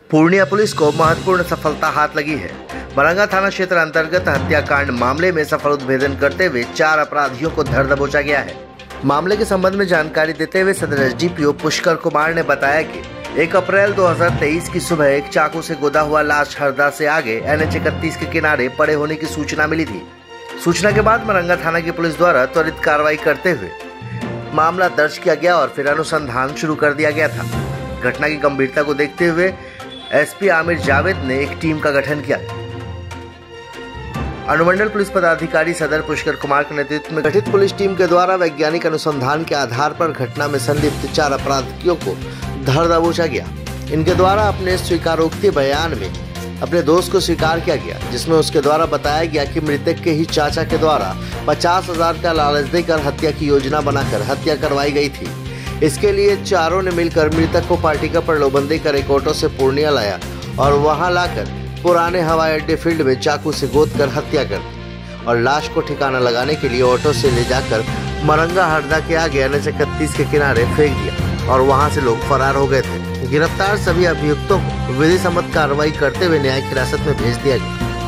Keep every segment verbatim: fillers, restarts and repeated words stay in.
Purnia police को महत्वपूर्ण सफलता हाथ लगी है। मरंगा थाना क्षेत्र अंतर्गत हत्याकांड मामले में सफल उद्भेदन करते हुए चार अपराधियों को धर दबोचा गया है। मामले के संबंध में जानकारी देते हुए सदर S D P O Pushkar Kumar ने बताया कि एक अप्रैल दो हज़ार तेईस की सुबह एक चाकू से गोदा हुआ लाश हरदा से आगे एन एच इकतीस के किनारे पड़े होने की सूचना मिली थी। सूचना के बाद मरंगा थाना की पुलिस द्वारा त्वरित कार्रवाई करते हुए मामला दर्ज किया गया और फिर अनुसंधान शुरू कर दिया गया था। घटना की गंभीरता को देखते हुए एस पी आमिर जावेद ने एक टीम का गठन किया। अनुमंडल पुलिस पदाधिकारी सदर पुष्कर कुमार के नेतृत्व में गठित पुलिस टीम के द्वारा वैज्ञानिक अनुसंधान के आधार पर घटना में संलिप्त चार अपराधियों को धर दबोचा गया। इनके द्वारा अपने स्वीकारोक्ति बयान में अपने दोस्त को स्वीकार किया गया, जिसमें उसके द्वारा बताया गया कि मृतक के ही चाचा के द्वारा पचास हजार का लालच देकर हत्या की योजना बनाकर हत्या करवाई गई थी। इसके लिए चारों ने मिलकर मृतक को पार्टी का प्रलोभन कर एक ऑटो से पूर्णिया लाया और वहां लाकर पुराने हवाई अड्डे फील्ड में चाकू से गोद कर हत्या कर दी और लाश को ठिकाना लगाने के लिए ऑटो से ले जाकर मरंगा हरदा के आगे एन एच इकतीस के किनारे फेंक दिया और वहां से लोग फरार हो गए थे। गिरफ्तार सभी अभियुक्तों को विधि सम्मत कार्रवाई करते हुए न्यायिक हिरासत में भेज दिया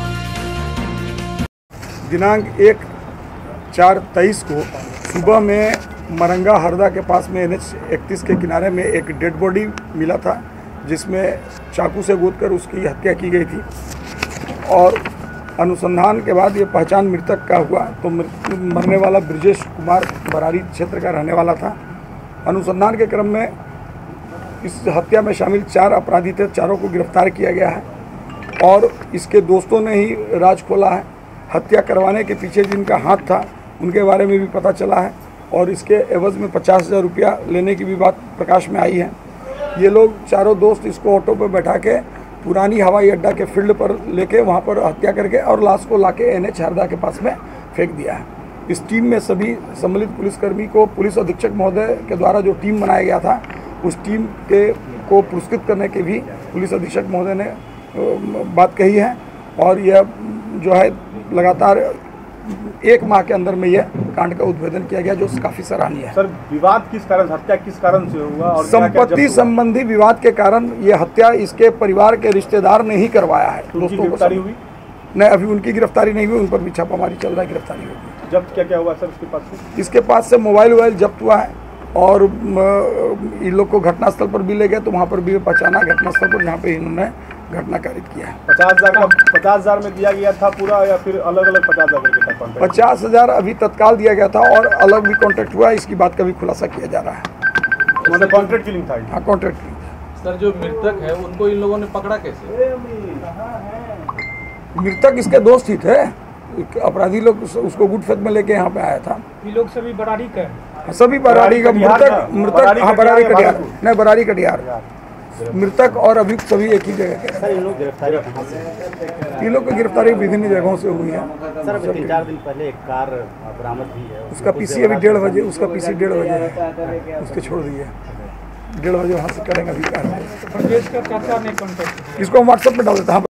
गया। दिनांक एक चार तेईस को सुबह में मरंगा हरदा के पास में एन एच इकतीस के किनारे में एक डेड बॉडी मिला था, जिसमें चाकू से गोदकर उसकी हत्या की गई थी और अनुसंधान के बाद ये पहचान मृतक का हुआ तो मरने वाला ब्रजेश कुमार बरारी क्षेत्र का रहने वाला था। अनुसंधान के क्रम में इस हत्या में शामिल चार अपराधी थे, चारों को गिरफ्तार किया गया है और इसके दोस्तों ने ही राज खोला है। हत्या करवाने के पीछे जिनका हाथ था उनके बारे में भी पता चला है और इसके एवज में पचास हज़ार रुपया लेने की भी बात प्रकाश में आई है। ये लोग चारों दोस्त इसको ऑटो पर बैठा के पुरानी हवाई अड्डा के फील्ड पर लेके वहाँ पर हत्या करके और लाश को लाके एन एच हरदा के पास में फेंक दिया है। इस टीम में सभी सम्मिलित पुलिसकर्मी को पुलिस अधीक्षक महोदय के द्वारा जो टीम बनाया गया था उस टीम के को पुरस्कृत करने के भी पुलिस अधीक्षक महोदय ने बात कही है और यह जो है लगातार एक माह के अंदर में यह कांड का उद्भेदन किया गया, जो काफी सराहनीय है। सर, विवाद किस कारण, हत्या किस कारण से हुआ और संपत्ति संबंधी विवाद के कारण ये हत्या इसके परिवार के रिश्तेदार ने ही करवाया है। तो दोस्तों गिरफ्तारी हुई? नहीं, अभी उनकी गिरफ्तारी नहीं हुई, उन पर भी छापामारी चल रहा है, गिरफ्तारी होगी। जब्त क्या क्या हुआ सर इसके पास से? इसके पास से मोबाइल वोबाइल जब्त हुआ है और इन लोग को घटनास्थल पर भी ले गए तो वहाँ पर भी पहचाना घटनास्थल पर जहाँ पे इन्होंने घटना कारित किया है। पचास हजार का पचास हजार में दिया गया था पूरा या फिर अलग अलग पचास हजार करके था? पचास हजार अभी तत्काल दिया गया था और अलग भी कॉन्ट्रैक्ट हुआ है, इसकी बात का भी खुलासा किया जा रहा है। मतलब कॉन्ट्रैक्ट किलिंग था? हाँ, कॉन्ट्रैक्ट किलिंग। सर, जो मृतक है उनको इन लोगों ने पकड़ा कैसे? मृतक इसके दोस्त ही थे, अपराधी लोग उसको गुड फेथ में लेके यहाँ पे आया था। ये लोग सभी बरारी का? सभी बरारी का। मृतक मृतक हाँ बरारी कटिहार, नहीं बरारी कटिहार। मृतक और अभियुक्त सभी एक ही जगह के। इन लोग गिरफ्तारी इन लोग की गिरफ्तारी विभिन्न जगहों से हुई है। सर, अभी तीन चार दिन पहले एक कार बरामद हुई है, उसका पीसी अभी डेढ़ बजे उसका पीसी डेढ़ बजे है, उसको छोड़ दिए। डेढ़ बजे वहाँ से करेंगे अभी कार्रवाई। प्रदेश का चाचा ने कॉन्टेक्ट इसको हम व्हाट्सएप में डाल देते हैं।